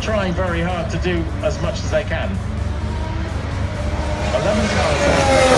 trying very hard to do as much as they can. 11 cars.